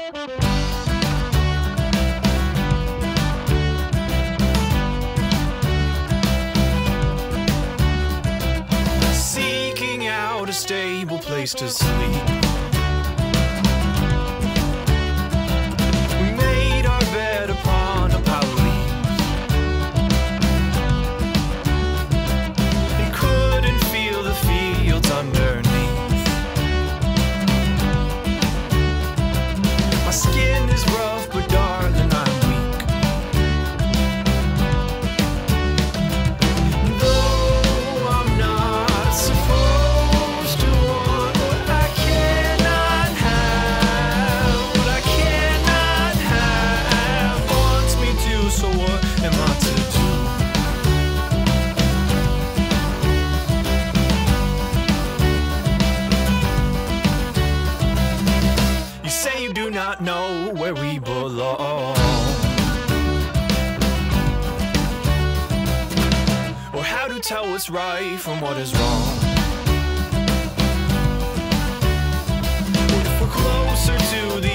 Seeking out a stable place to sleep. We made our bed upon a pile of leaves and couldn't feel the fields underneath. My skin is rough, but darling, I'm weak. Though I'm not supposed to want what I cannot have, what I cannot have wants me to, so what am I to do? You say you do not know where we belong, or how to tell what's right from what is wrong. What if we're closer to the